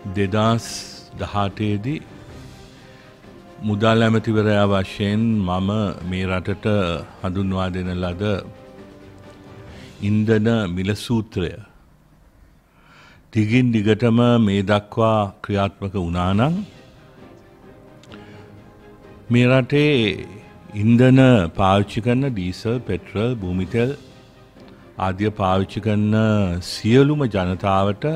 2018දී මුදල් ඇමතිවරයා වශයෙන් මම මේ රටට හඳුන්වා දෙන ලද ඉන්ධන මිල සූත්‍රය දිගින් දිගටම මේ දක්වා ක්‍රියාත්මක වුණා නම් මේ රටේ ඉන්ධන පාවිච්චි කරන ඩීසල්, පෙට්‍රල්, භූමි තෙල් ආදිය පාවිච්චි කරන සියලුම ජනතාවට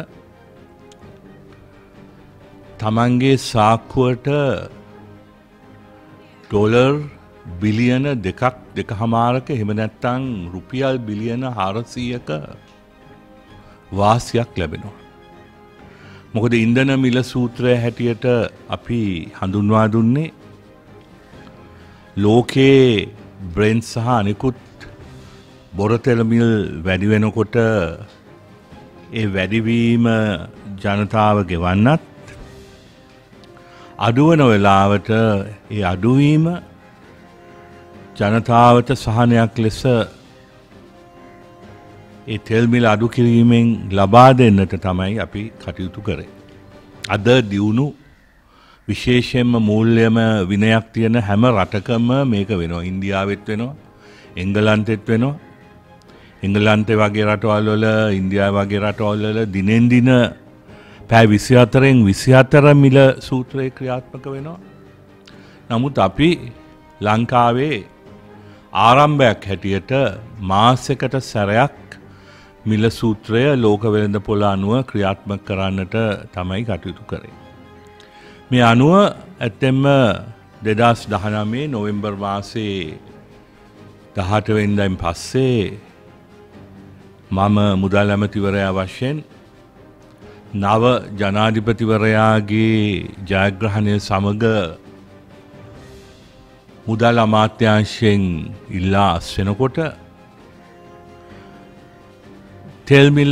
තමන්ගේ සාක්කුවට ඩොලර් බිලියන 2.5ක එහෙම නැත්නම් රුපියල් බිලියන 400ක වාසියක් ලැබෙනවා. මොකද ඉන්ධන මිල සූත්‍රය හැටියට අපි හඳුන්වා දුන්නේ ලෝකයේ බ්‍රෙන්ට් සහ අනිකුත් බොරතෙල මිල් වැඩි වෙනකොට ඒ වැඩිවීම ජනතාව ගෙවන්නත් අඩුවන වෙලාවට ඒ අඩුවීම ජනතාවට සහනයක් ලෙස ඒ තෙල් මිල අඩු කිරීමෙන් ලබා දෙන්නට තමයි අපි කටයුතු කරේ. අද දියුණු විශේෂයෙන්ම මූල්‍යම විනයක් තියෙන හැම රටකම මේක වෙනවා. ඉන්දියාවෙත් වෙනවා, එංගලන්තෙත් වෙනවා. එංගලන්තේ වගේ රටවල් වල, ඉන්දියාව වගේ රටවල් වල දිනෙන් දින පැය 24න් 24 මිල සූත්‍රය ක්‍රියාත්මක වෙනවා. නමුත් අපි ලංකාවේ ආරම්භයක් හැටියට මාසයකට සැරයක් මිල සූත්‍රය ලෝක වෙළඳපොළ අනුව ක්‍රියාත්මක කරන්නට තමයි කටයුතු කරේ. මේ අනුව ඇත්තෙන්ම 2019 නොවැම්බර් මාසයේ 18 වෙනිදායින් පස්සේ මම මුදල් ඇමතිවරයා වශයෙන් නව ජනාධිපතිවරයාගේ ජයග්‍රහණය සමග මුදල් අමාත්‍යාංශයෙන් ඉල්ලා අස්වෙනකොට තෙල් මිල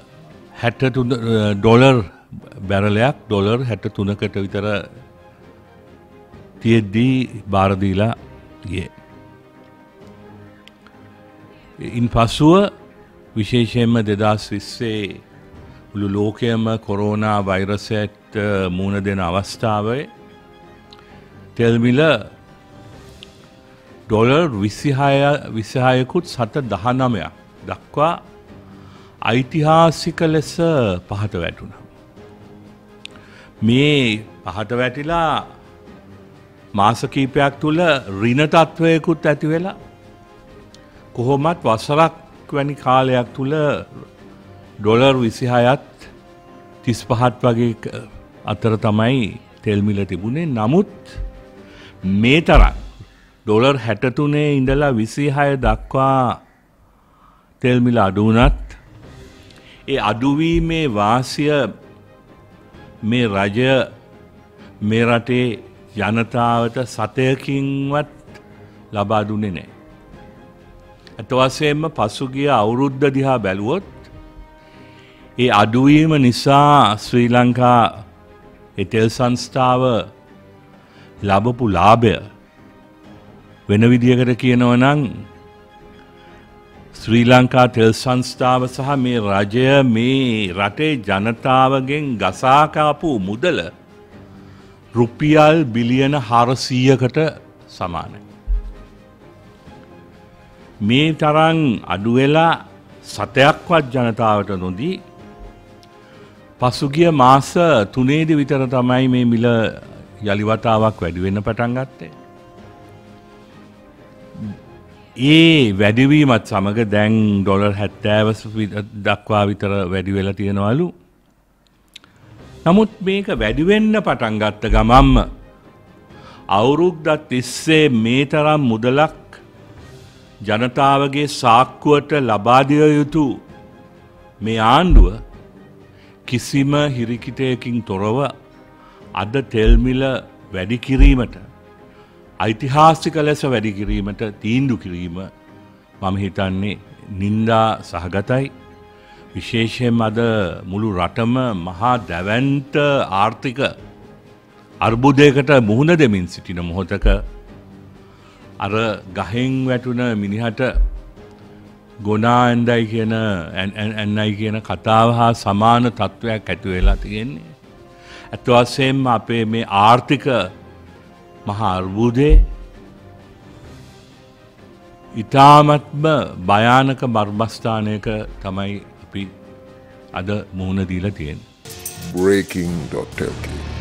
63 ඩොලර් බැරලයක් ඩොලර් 63කට විතර තියෙද්දී බාර දීලා ගියේ. ඉන් පසුව විශේෂයෙන්ම 2020 මුළු ලෝකයම කොරෝනා වෛරසයට මුහුණ දෙන අවස්ථාවේ තෙල් මිල ඩොලර් 26කුත් 7.19ක් දක්වා ඓතිහාසික ලෙස පහත වැටුණා. මේ පහත වැටිලා මාස කිහිපයක් තුල ඍණ තත්වයකුත් ඇති වෙලා කොහොමත් වසරක් වැනි කාලයක් තුල ඩොලර් 26ත් 35ත් වගේ අතර තමයි තෙල් මිල තිබුණේ. නමුත් මේ තරම් ඩොලර් 63 ඉඳලා 26 දක්වා තෙල් මිල අඩු වුණත් ඒ අඩුවීමේ වාසිය මේ රජය මේ රටේ ජනතාවට සතයකින්වත් ලබා දුන්නේ නැහැ. අත වශයෙන්ම පසුගිය අවුරුද්ද දිහා බැලුවොත් ඒ අඩුවීම නිසා ශ්‍රී ලංකා තෙල් සංස්ථාව ලැබපු ලාභය වෙන විදියකට කියනවා නම් ශ්‍රී ලංකා තෙල් සංස්ථාව සහ මේ රජය මේ රටේ ජනතාවගෙන් ගසා කාපු මුදල රුපියල් බිලියන 400කට සමානයි. මේ තරම් අඩු වෙලා සතයක්වත් ජනතාවට නොදී පසුගිය මාස 3ේදී විතර තමයි මේ මිල යලි වතාවක් වැඩි වෙන්න පටන් ගත්තේ. ඒ වැඩිවීමත් සමග දැන් ඩොලර් 70 දක්වා විතර වැඩි වෙලා තියෙනවලු. නමුත් මේක වැඩි වෙන්න පටන් ගත්ත ගමන්ම අවුරුද්දක් තිස්සේ මේ තරම් මුදලක් ජනතාවගේ සාක්කුවට ලබා දිය යුතු මේ ආණ්ඩුව කිසිම හිරිකිතයකින් තොරව අද තෙල් මිල වැඩි කිරීමට ඓතිහාසික ලෙස වැඩි කිරීමට තීන්දුව කිරීම මම හිතන්නේ නින්දා සහගතයි. විශේෂයෙන්ම අද මුළු රටම මහා දැවැන්ත ආර්ථික අර්බුදයකට මුහුණ දෙමින් සිටින මොහොතක අර ගහෙන් වැටුණ මිනිහට ගොනා ඇන්දයි කියන කතාව හා සමාන තත්වයක් ඇති වෙලා තියෙන්නේ. ඇත්ත වශයෙන්ම අපේ මේ ආර්ථික මහා අර්බුදේ ඉතාමත්ම භයානක මර්මස්ථානයක තමයි අපි අද මුහුණ දීලා තියෙන්නේ. Breaking.lk